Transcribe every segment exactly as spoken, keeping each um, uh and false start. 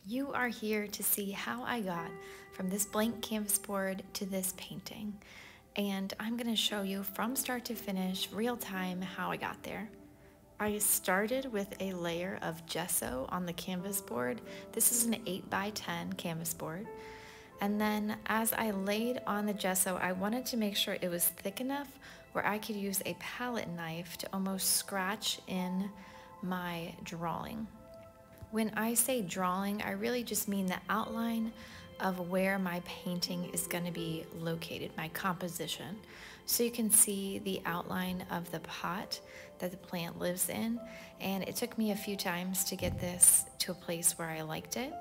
You are here to see how I got from this blank canvas board to this painting. And I'm gonna show you from start to finish, real time, how I got there. I started with a layer of gesso on the canvas board. This is an eight by ten canvas board. And then as I laid on the gesso, I wanted to make sure it was thick enough where I could use a palette knife to almost scratch in my drawing. When I say drawing, I really just mean the outline of where my painting is going to be located, my composition. So you can see the outline of the pot that the plant lives in, and it took me a few times to get this to a place where I liked it.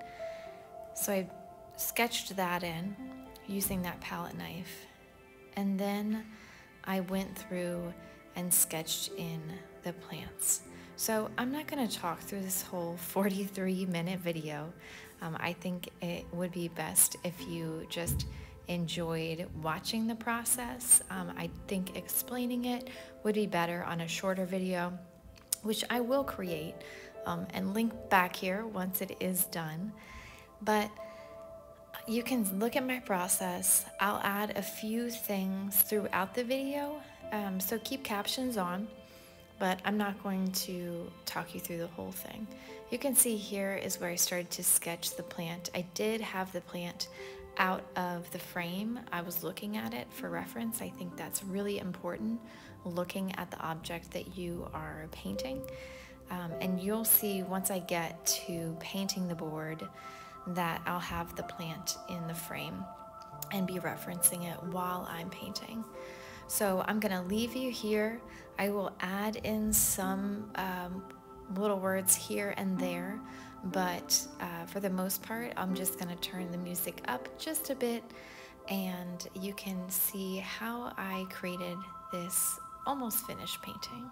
So I sketched that in using that palette knife, and then I went through and sketched in the plants. So I'm not going to talk through this whole forty-three minute video. Um, I think it would be best if you just enjoyed watching the process. Um, I think explaining it would be better on a shorter video, which I will create um, and link back here once it is done. But you can look at my process. I'll add a few things throughout the video, um, so keep captions on, but I'm not going to talk you through the whole thing. You can see here is where I started to sketch the plant. I did have the plant out of the frame. I was looking at it for reference. I think that's really important, looking at the object that you are painting. Um, and you'll see once I get to painting the board that I'll have the plant in the frame and be referencing it while I'm painting. So I'm gonna leave you here. I will add in some um, little words here and there, but uh, for the most part, I'm just gonna turn the music up just a bit, and you can see how I created this almost finished painting.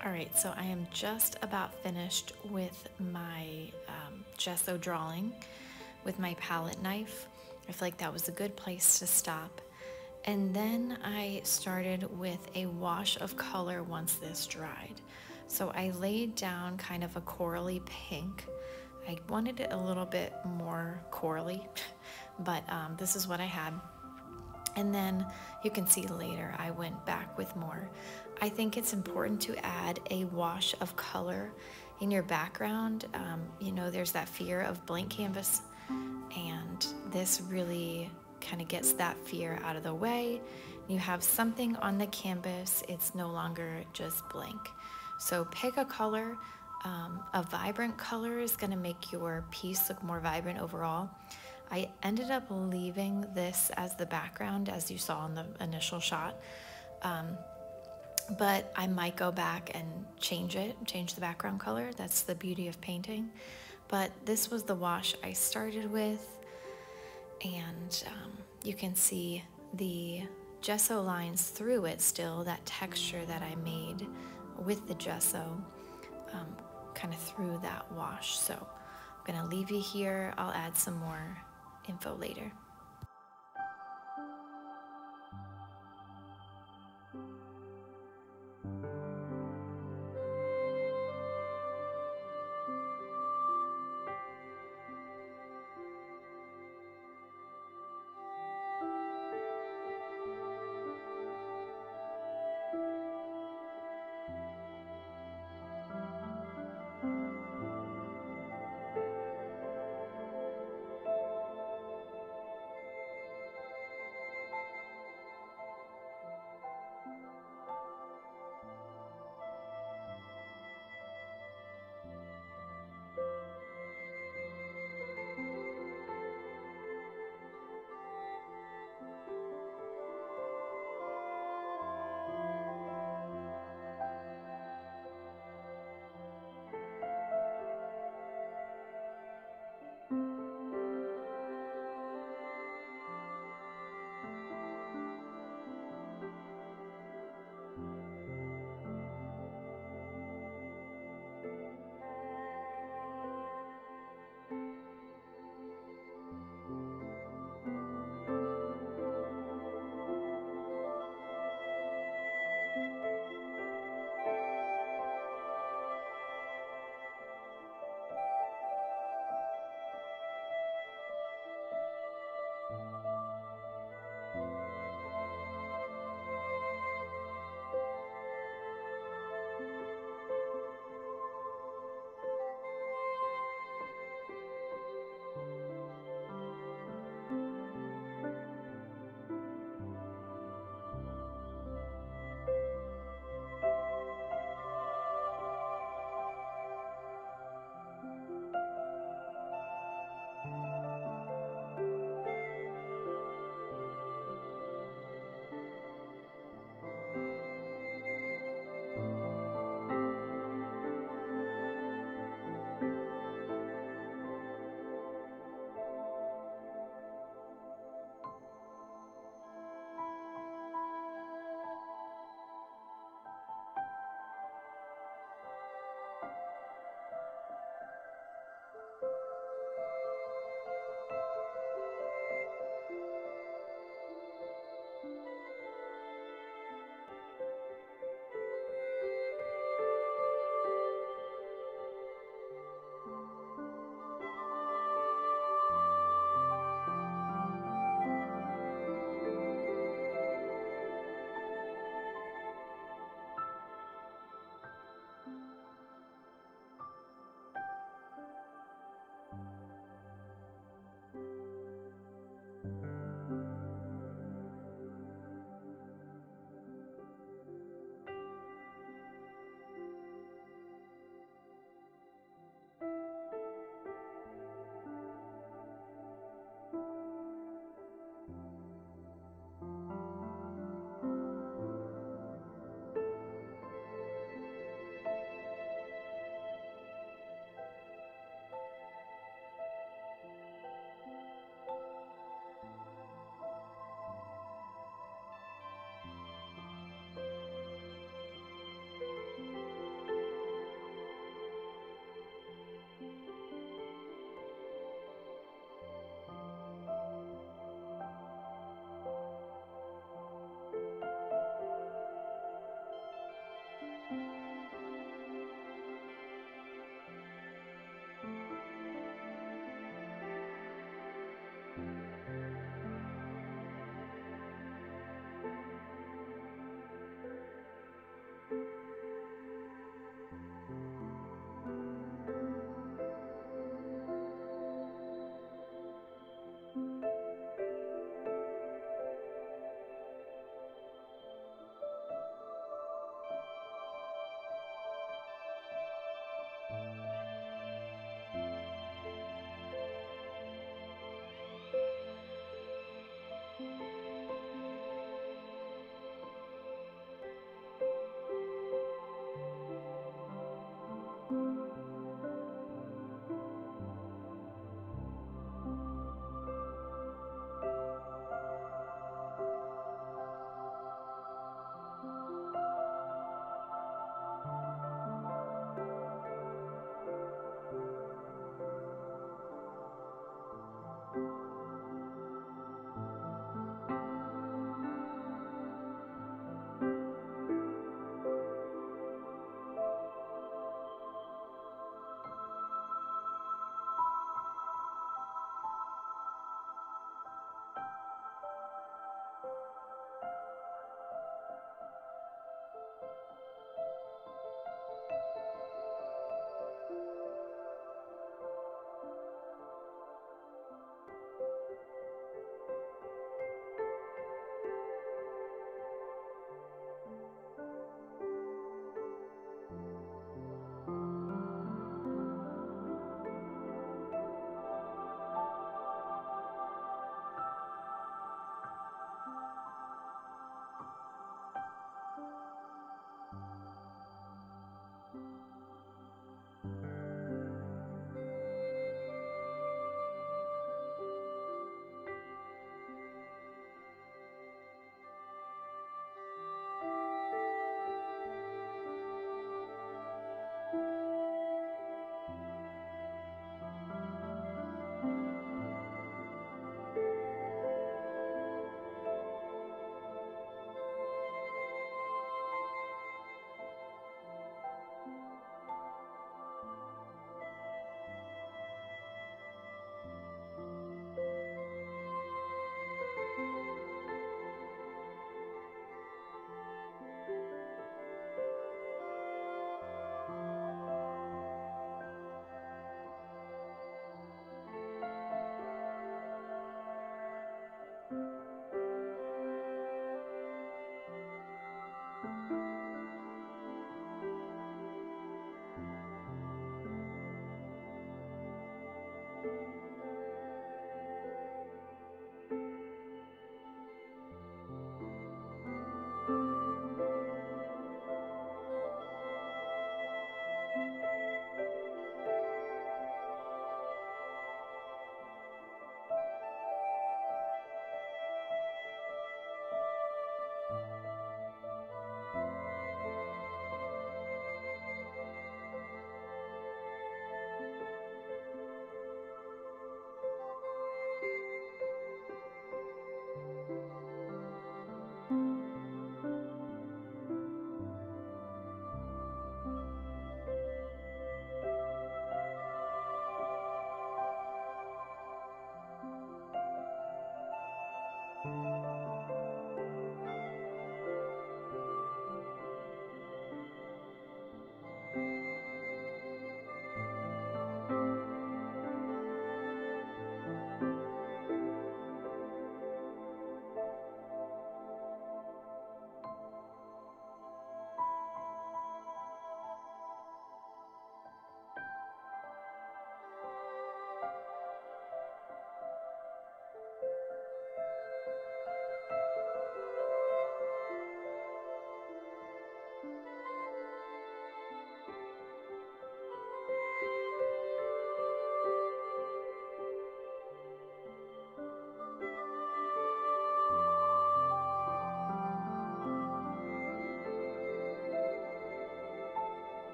All right, so I am just about finished with my um, gesso drawing with my palette knife. I feel like that was a good place to stop. And then I started with a wash of color once this dried. So I laid down kind of a corally pink. I wanted it a little bit more corally, but um, this is what I had. And then you can see later I went back with more. I think it's important to add a wash of color in your background. Um, you know, there's that fear of blank canvas, and this really kind of gets that fear out of the way. You have something on the canvas, it's no longer just blank. So pick a color. Um, a vibrant color is going to make your piece look more vibrant overall. I ended up leaving this as the background, as you saw in the initial shot, um, but I might go back and change it, change the background color. That's the beauty of painting. But this was the wash I started with, and um, you can see the gesso lines through it still, that texture that I made with the gesso um, kind of through that wash. So I'm gonna leave you here. I'll add some more info later.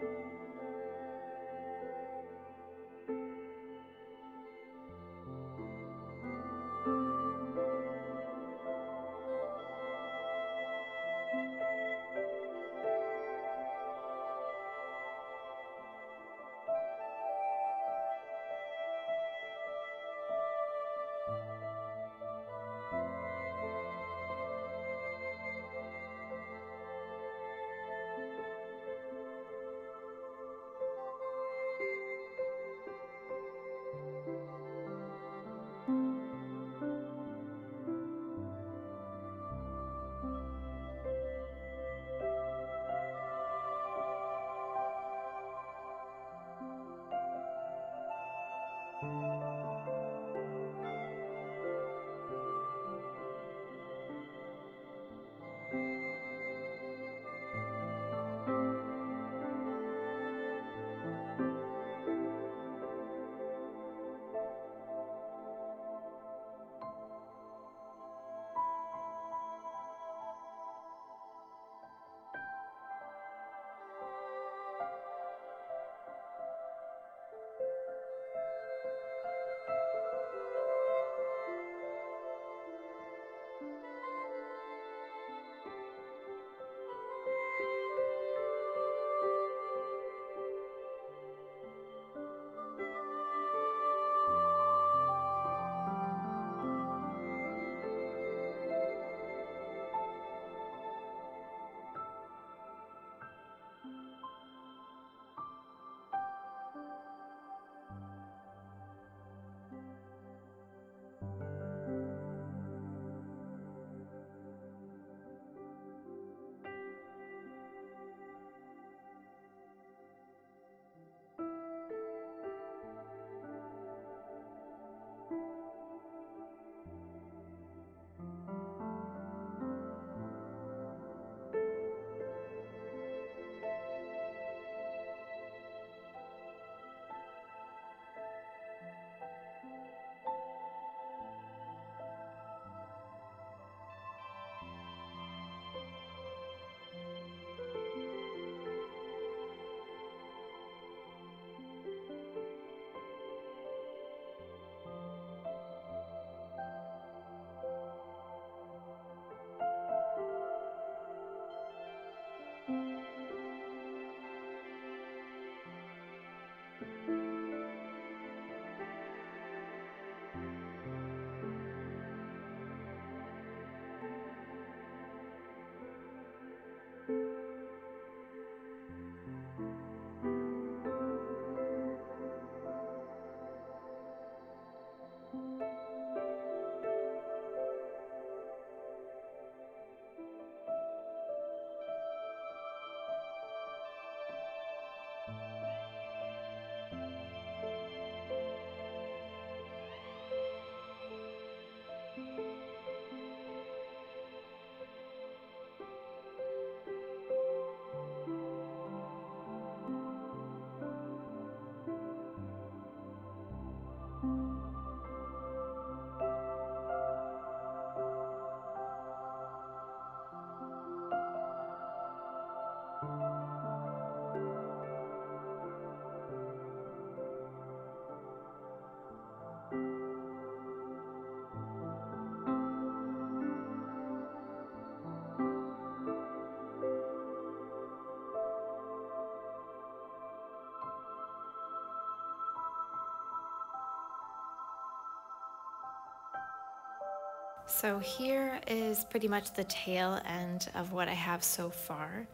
So here is pretty much the tail end of what I have so far.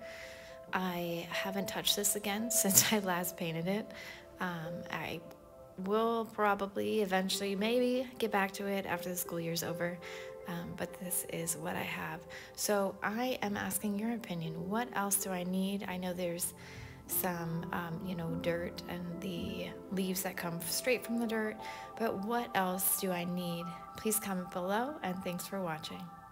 I haven't touched this again since I last painted it. Um, I will probably eventually maybe get back to it after the school year's over, um, but this is what I have. So I am asking your opinion. What else do I need? I know there's some, um, you know, dirt and the leaves that come straight from the dirt, but what else do I need? Please comment below, and thanks for watching.